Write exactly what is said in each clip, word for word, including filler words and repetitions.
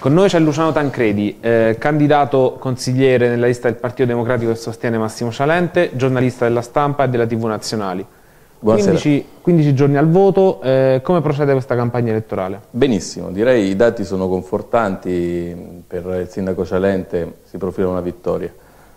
Con noi c'è Luciano Tancredi, eh, candidato consigliere nella lista del Partito Democratico che sostiene Massimo Cialente, giornalista della Stampa e della tivù nazionali. quindici, quindici giorni al voto, eh, come procede questa campagna elettorale? Benissimo, direi i dati sono confortanti, per il sindaco Cialente si profila una vittoria.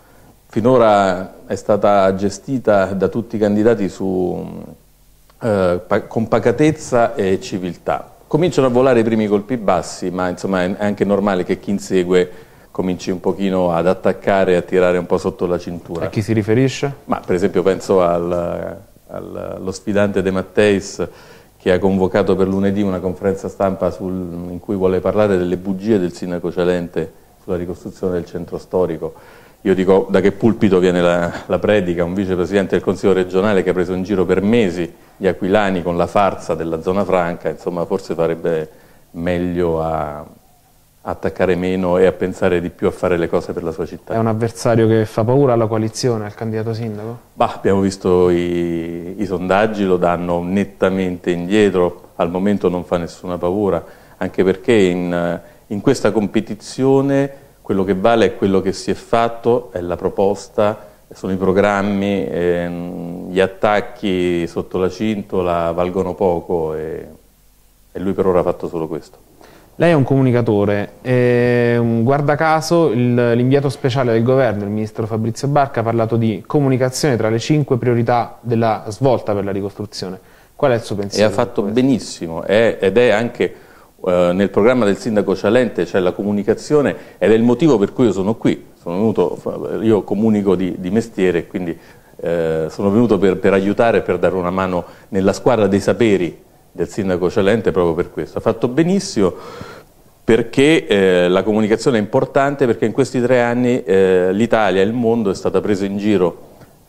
Finora è stata gestita da tutti i candidati su, eh, con pacatezza e civiltà. Cominciano a volare i primi colpi bassi, ma insomma è anche normale che chi insegue cominci un pochino ad attaccare e a tirare un po' sotto la cintura. A chi si riferisce? Ma per esempio penso al, al, allo sfidante De Matteis, che ha convocato per lunedì una conferenza stampa sul, in cui vuole parlare delle bugie del sindaco Cialente sulla ricostruzione del centro storico. Io dico, da che pulpito viene la, la predica? Un vicepresidente del Consiglio regionale che ha preso in giro per mesi gli aquilani con la farsa della zona franca, insomma forse farebbe meglio a, a attaccare meno e a pensare di più a fare le cose per la sua città. È un avversario che fa paura alla coalizione, al candidato sindaco? Bah, abbiamo visto i, i sondaggi, lo danno nettamente indietro, al momento non fa nessuna paura, anche perché in, in questa competizione quello che vale è quello che si è fatto, è la proposta, sono i programmi, ehm, gli attacchi sotto la cintola valgono poco e, e lui per ora ha fatto solo questo. Lei è un comunicatore, e, guarda caso l'inviato speciale del governo, il ministro Fabrizio Barca, ha parlato di comunicazione tra le cinque priorità della svolta per la ricostruzione. Qual è il suo pensiero? E ha fatto benissimo, è, ed è anche... Uh, nel programma del sindaco Cialente c'è la comunicazione ed è il motivo per cui io sono qui. Sono venuto, io comunico di, di mestiere, quindi eh, sono venuto per, per aiutare e per dare una mano nella squadra dei saperi del sindaco Cialente proprio per questo. Ha fatto benissimo perché eh, la comunicazione è importante, perché in questi tre anni eh, l'Italia e il mondo è stata presa in giro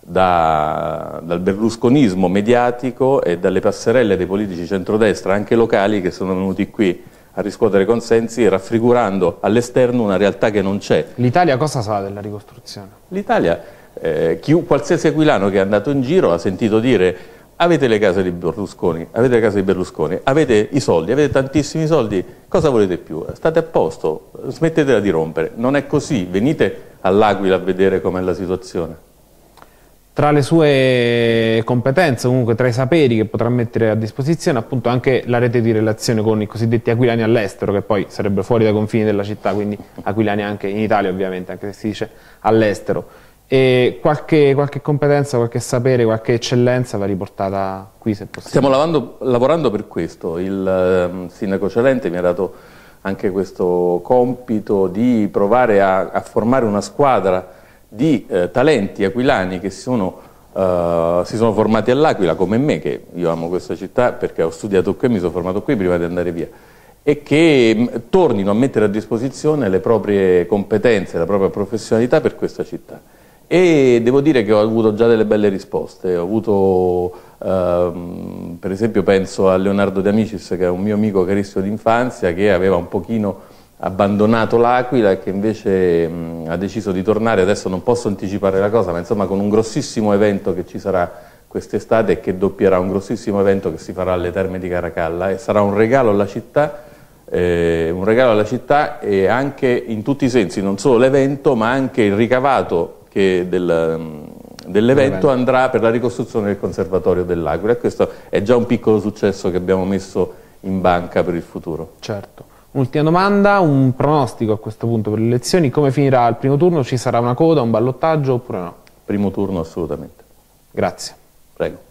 Da, dal berlusconismo mediatico e dalle passerelle dei politici centrodestra, anche locali, che sono venuti qui a riscuotere consensi raffigurando all'esterno una realtà che non c'è. L'Italia cosa sa della ricostruzione? L'Italia, eh, chi, qualsiasi aquilano che è andato in giro ha sentito dire: avete le case di Berlusconi, avete le case di Berlusconi, avete i soldi, avete tantissimi soldi, cosa volete più? State a posto, smettetela di rompere. Non è così, venite all'Aquila a vedere com'è la situazione. Tra le sue competenze, comunque tra i saperi che potrà mettere a disposizione, appunto anche la rete di relazione con i cosiddetti aquilani all'estero, che poi sarebbero fuori dai confini della città, quindi aquilani anche in Italia ovviamente, anche se si dice all'estero. E qualche, qualche competenza, qualche sapere, qualche eccellenza va riportata qui se possibile. Stiamo lavando, lavorando per questo. Il um, sindaco Cialente mi ha dato anche questo compito di provare a, a formare una squadra di eh, talenti aquilani che sono, uh, si sono formati all'Aquila come me, che io amo questa città perché ho studiato qui, mi sono formato qui prima di andare via, e che mh, tornino a mettere a disposizione le proprie competenze, la propria professionalità per questa città. E devo dire che ho avuto già delle belle risposte. Ho avuto, uh, per esempio penso a Leonardo De Amicis, che è un mio amico carissimo d'infanzia, che aveva un pochino abbandonato l'Aquila e che invece mh, ha deciso di tornare. Adesso non posso anticipare la cosa, ma insomma con un grossissimo evento che ci sarà quest'estate e che doppierà un grossissimo evento che si farà alle Terme di Caracalla, e sarà un regalo alla città, eh, un regalo alla città e anche in tutti i sensi, non solo l'evento ma anche il ricavato che del, dell'evento andrà per la ricostruzione del Conservatorio dell'Aquila, e questo è già un piccolo successo che abbiamo messo in banca per il futuro. Certo. Ultima domanda, un pronostico a questo punto per le elezioni: come finirà il primo turno? Ci sarà una coda, un ballottaggio oppure no? Primo turno assolutamente. Grazie. Prego.